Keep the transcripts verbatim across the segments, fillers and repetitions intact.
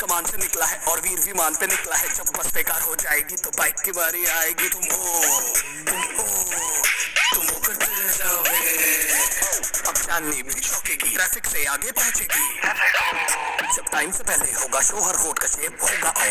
सामान से निकला है और वीर विमान पे निकला है। जब बस बेकार हो जाएगी तो बाइक की बारी आएगी। तुम हो तुम हो तुम हो करते जाओगे, अब चांदनी भी चौकेगी, ट्रैफिक से आगे पहुंचेगी। जब टाइम से पहले होगा शो, हर रोड का शेप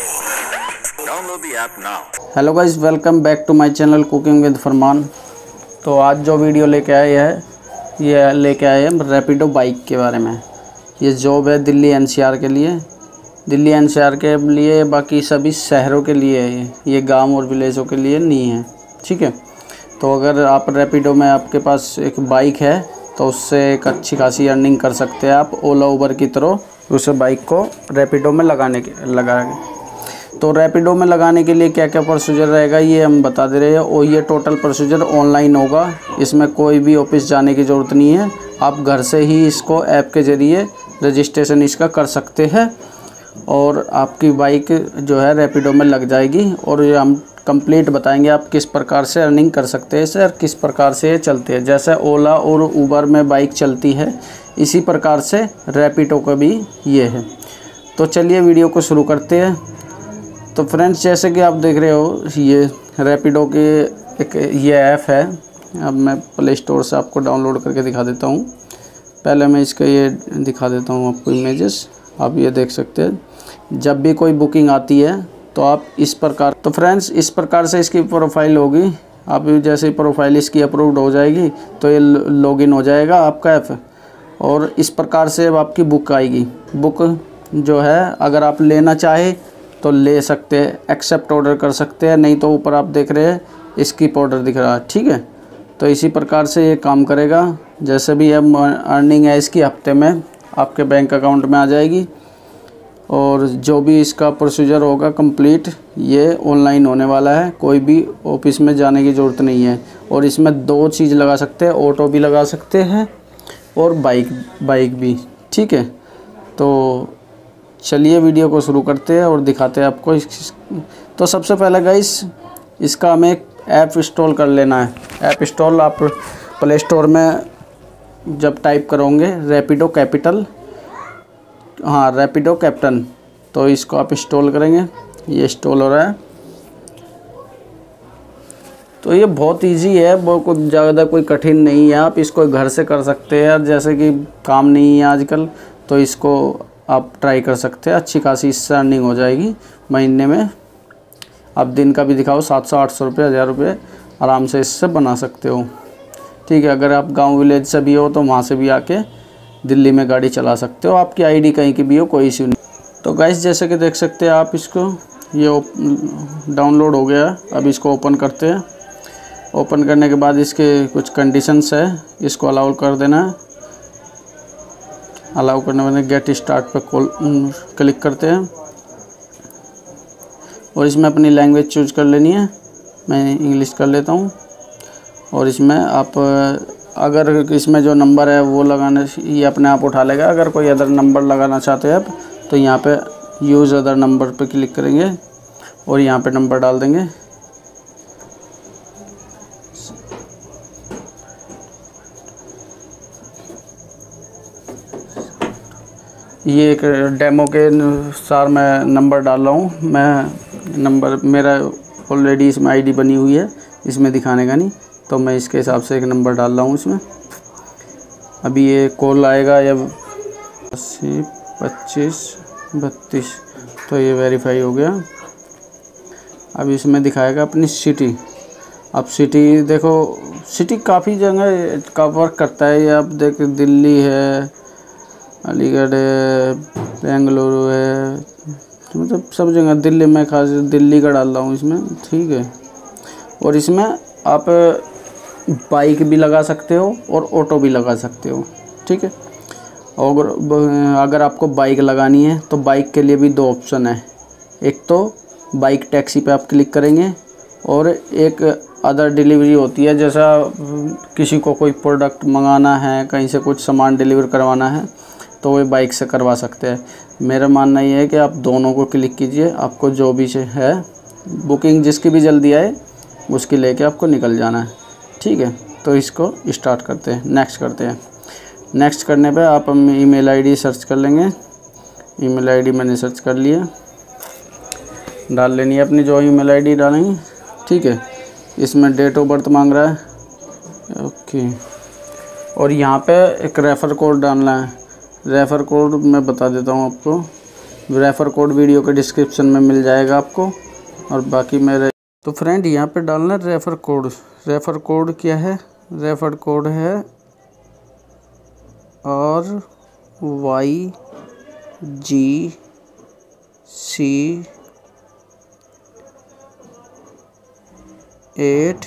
होगा। Download the app now. Hello guys, welcome back to my channel cooking with Farman. तो आज जो वीडियो लेके आए है, ये लेके आए हैं रैपिडो बाइक के बारे में। ये जॉब है दिल्ली एनसीआर के लिए, दिल्ली एनसीआर के लिए, बाकी सभी शहरों के लिए है। ये ये गांव और विलेजों के लिए नहीं है, ठीक है। तो अगर आप रैपिडो में आपके पास एक बाइक है तो उससे एक अच्छी खासी अर्निंग कर सकते हैं आप, ओला उबर की तरह उस बाइक को रैपिडो में लगाने के लगा तो रैपिडो में लगाने के लिए क्या क्या प्रोसीजर रहेगा ये हम बता दे रहे हैं। और ये टोटल प्रोसीजर ऑनलाइन होगा, इसमें कोई भी ऑफिस जाने की ज़रूरत नहीं है। आप घर से ही इसको ऐप के ज़रिए रजिस्ट्रेशन इसका कर सकते हैं और आपकी बाइक जो है रैपिडो में लग जाएगी। और ये हम कंप्लीट बताएंगे आप किस प्रकार से अर्निंग कर सकते हैं इसे और किस प्रकार से ये चलते हैं। जैसे ओला और उबर में बाइक चलती है, इसी प्रकार से रैपिडो का भी ये है। तो चलिए वीडियो को शुरू करते हैं। तो फ्रेंड्स, जैसे कि आप देख रहे हो, ये रैपिडो के एक ये ऐप है। अब मैं प्ले स्टोर से आपको डाउनलोड करके दिखा देता हूँ। पहले मैं इसका ये दिखा देता हूँ आपको इमेजेस, आप ये देख सकते हैं। जब भी कोई बुकिंग आती है तो आप इस प्रकार तो फ्रेंड्स इस प्रकार से इसकी प्रोफाइल होगी। आप जैसे प्रोफाइल इसकी अप्रूव्ड हो जाएगी तो ये लॉगिन हो जाएगा आपका ऐप, और इस प्रकार से अब आपकी बुक आएगी। बुक जो है अगर आप लेना चाहे तो ले सकते हैं, एक्सेप्ट ऑर्डर कर सकते हैं, नहीं तो ऊपर आप देख रहे हैं स्किप ऑर्डर दिख रहा है, ठीक है। तो इसी प्रकार से ये काम करेगा। जैसे भी अब अर्निंग है इसकी हफ्ते में आपके बैंक अकाउंट में आ जाएगी, और जो भी इसका प्रोसीजर होगा कंप्लीट ये ऑनलाइन होने वाला है। कोई भी ऑफिस में जाने की ज़रूरत नहीं है। और इसमें दो चीज़ लगा सकते हैं, ऑटो भी लगा सकते हैं और बाइक बाइक भी, ठीक है। तो चलिए वीडियो को शुरू करते हैं और दिखाते हैं आपको। तो सबसे पहले गाइस इसका हमें एक ऐप इंस्टॉल कर लेना है। ऐप इंस्टॉल आप प्ले स्टोर में जब टाइप करोगे रैपिडो कैपिटल, हाँ रैपिडो कैप्टन, तो इसको आप इंस्टॉल करेंगे। ये इंस्टॉल हो रहा है। तो ये बहुत इजी है, बहुत कुछ ज़्यादा कोई कठिन नहीं है। आप इसको घर से कर सकते हैं, जैसे कि काम नहीं है आजकल तो इसको आप ट्राई कर सकते हैं। अच्छी खासी इससे अर्निंग हो जाएगी महीने में। आप दिन का भी दिखाओ, सात सौ आठ सौ रुपये हज़ार रुपये आराम से इससे बना सकते हो, ठीक है। अगर आप गांव विलेज से भी हो तो वहाँ से भी आके दिल्ली में गाड़ी चला सकते हो। आपकी आईडी कहीं की भी हो, कोई इश्यू नहीं। तो गाइस जैसे कि देख सकते हैं आप, इसको ये डाउनलोड हो गया। अब इसको ओपन करते हैं। ओपन करने के बाद इसके कुछ कंडीशंस है, इसको अलाउ कर देना है। अलाउ करने वाले गेट स्टार्ट पे कॉल क्लिक करते हैं और इसमें अपनी लैंग्वेज चूज कर लेनी है। मैं इंग्लिश कर लेता हूँ। और इसमें आप अगर इसमें जो नंबर है वो लगाने, ये अपने आप उठा लेगा। अगर कोई अदर नंबर लगाना चाहते हैं आप तो यहाँ पे यूज़ अदर नंबर पे क्लिक करेंगे और यहाँ पे नंबर डाल देंगे। ये एक डेमो के अनुसार मैं नंबर डाल रहा हूँ। मैं नंबर मेरा ऑलरेडी इसमें आईडी बनी हुई है, इसमें दिखाने का नहीं, तो मैं इसके हिसाब से एक नंबर डाल रहा हूँ इसमें। अभी ये कॉल आएगा या अस्सी पच्चीस बत्तीस, तो ये वेरीफाई हो गया। अब इसमें दिखाएगा अपनी सिटी। अब सिटी देखो, सिटी काफ़ी जगह का वर्क करता है। ये आप देख, दिल्ली है, अलीगढ़ है, बेंगलुरु है, मतलब सब जगह। दिल्ली में खास दिल्ली का डाल रहा हूँ इसमें, ठीक है। और इसमें आप बाइक भी लगा सकते हो और ऑटो भी लगा सकते हो, ठीक है। और अगर आपको बाइक लगानी है तो बाइक के लिए भी दो ऑप्शन है। एक तो बाइक टैक्सी पे आप क्लिक करेंगे, और एक अदर डिलीवरी होती है। जैसा किसी को कोई प्रोडक्ट मंगाना है, कहीं से कुछ सामान डिलीवर करवाना है तो वो बाइक से करवा सकते हैं। मेरा मानना ये है कि आप दोनों को क्लिक कीजिए, आपको जो भी है बुकिंग जिसकी भी जल्दी आए उसकी लेके आपको निकल जाना है, ठीक है। तो इसको स्टार्ट करते हैं, नेक्स्ट करते हैं। नेक्स्ट करने पे आप ईमेल आईडी सर्च कर लेंगे। ईमेल आईडी मैंने सर्च कर लिया, डाल लेनी है अपनी जो ईमेल आईडी डालेंगे। ठीक है, इसमें डेट ऑफ बर्थ मांग रहा है। ओके, और यहाँ पे एक रेफ़र कोड डालना है। रेफ़र कोड मैं बता देता हूँ आपको, रेफ़र कोड वीडियो के डिस्क्रिप्शन में मिल जाएगा आपको। और बाकी मेरे तो फ्रेंड यहाँ पे डालना है रेफ़र कोड। रेफ़र कोड क्या है? रेफ़र कोड है R Y G C eight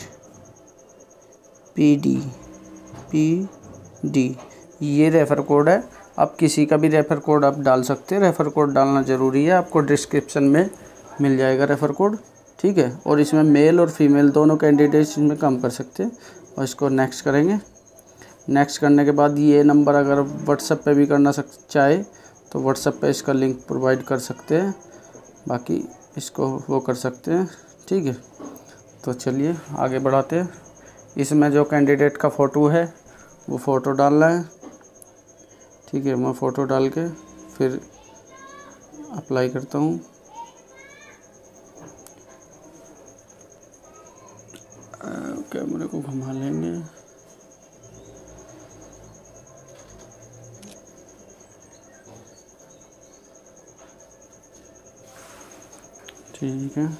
P D P D, ये रेफ़र कोड है। आप किसी का भी रेफ़र कोड आप डाल सकते हैं, रेफ़र कोड डालना ज़रूरी है। आपको डिस्क्रिप्शन में मिल जाएगा रेफ़र कोड। ठीक है, और इसमें मेल और फीमेल दोनों कैंडिडेट्स इसमें काम कर सकते हैं। और इसको नेक्स्ट करेंगे। नेक्स्ट करने के बाद ये नंबर अगर व्हाट्सएप पे भी करना सक चाहे तो व्हाट्सएप पे इसका लिंक प्रोवाइड कर सकते हैं, बाकी इसको वो कर सकते हैं। ठीक है, तो चलिए आगे बढ़ाते हैं। इसमें जो कैंडिडेट का फ़ोटो है वो फ़ोटो डालना है। ठीक है, मैं फ़ोटो डाल के फिर अप्लाई करता हूँ। कैमरे को घुमा लेंगे। ठीक है,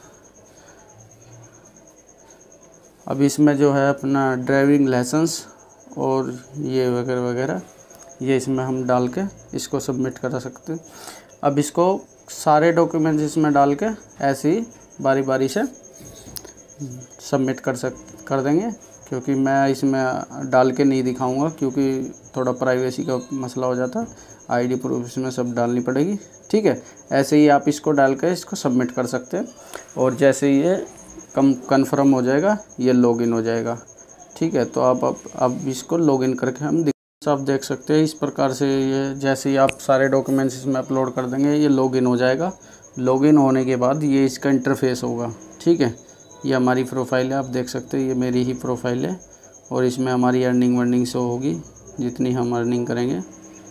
अब इसमें जो है अपना ड्राइविंग लाइसेंस और ये वगैरह वगैरह ये इसमें हम डाल के इसको सबमिट करा सकते हैं। अब इसको सारे डॉक्यूमेंट्स इसमें डाल के ऐसे ही बारी बारी से सबमिट कर सक कर देंगे, क्योंकि मैं इसमें डाल के नहीं दिखाऊंगा क्योंकि थोड़ा प्राइवेसी का मसला हो जाता। आईडी प्रूफ इसमें सब डालनी पड़ेगी। ठीक है, ऐसे ही आप इसको डाल के इसको सबमिट कर सकते हैं। और जैसे ही ये कम कन्फर्म हो जाएगा ये लॉगिन हो जाएगा। ठीक है, तो आप अब अब इसको लॉगिन करके हम आप देख सकते हैं इस प्रकार से। ये जैसे ही आप सारे डॉक्यूमेंट्स इसमें अपलोड कर देंगे ये लॉगिन हो जाएगा। लॉगिन होने के बाद ये इसका इंटरफेस होगा। ठीक है, ये हमारी प्रोफाइल है, आप देख सकते हैं ये मेरी ही प्रोफाइल है। और इसमें हमारी अर्निंग वर्निंग शो होगी, जितनी हम अर्निंग करेंगे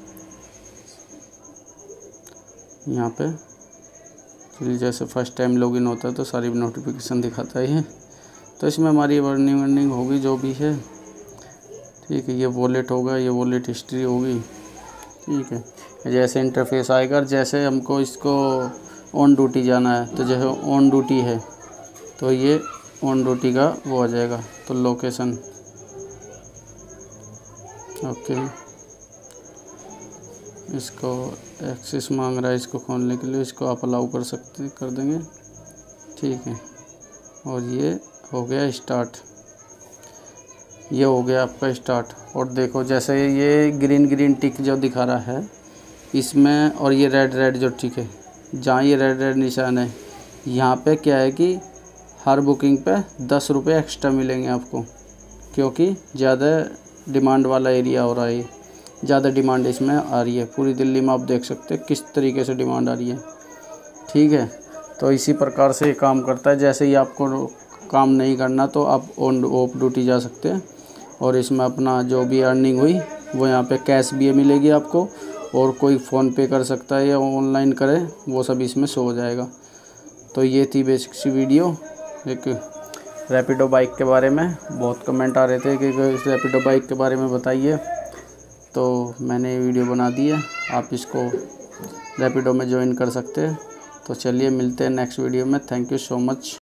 यहाँ पे। चलिए, जैसे फर्स्ट टाइम लॉगिन होता है तो सारी नोटिफिकेशन दिखाता है ये, तो इसमें हमारी अर्निंग वर्निंग होगी जो भी है। ठीक है, ये वॉलेट होगा, ये वॉलेट हिस्ट्री होगी। ठीक है, जैसे इंटरफेस आएगा, जैसे हमको इसको ऑन ड्यूटी जाना है तो जैसे ऑन ड्यूटी है तो ये ऑन ड्यूटी का वो आ जाएगा। तो लोकेशन ओके, इसको एक्सेस मांग रहा है, इसको खोलने के लिए इसको आप अलाउ कर सकते कर देंगे। ठीक है, और ये हो गया स्टार्ट, ये हो गया आपका स्टार्ट। और देखो जैसे ये ग्रीन ग्रीन टिक जो दिखा रहा है इसमें, और ये रेड रेड जो टिक है, जहाँ ये रेड रेड निशान है यहाँ पे क्या है कि हर बुकिंग पे दस रुपये एक्स्ट्रा मिलेंगे आपको, क्योंकि ज़्यादा डिमांड वाला एरिया हो रहा है, ज़्यादा डिमांड इसमें आ रही है। पूरी दिल्ली में आप देख सकते हैं किस तरीके से डिमांड आ रही है। ठीक है, तो इसी प्रकार से ये काम करता है। जैसे ही आपको काम नहीं करना तो आप ऑन ऑफ ड्यूटी जा सकते हैं, और इसमें अपना जो भी अर्निंग हुई वो यहाँ पे कैश भी मिलेगी आपको, और कोई फ़ोन पे कर सकता है या ऑनलाइन करे वो सब इसमें शो हो जाएगा। तो ये थी बेसिक सी वीडियो एक रैपिडो बाइक के बारे में। बहुत कमेंट आ रहे थे कि इस रैपिडो बाइक के बारे में बताइए, तो मैंने ये वीडियो बना दी है। आप इसको रैपिडो में ज्वाइन कर सकते हैं। तो चलिए मिलते हैं नेक्स्ट वीडियो में। Thank you so much.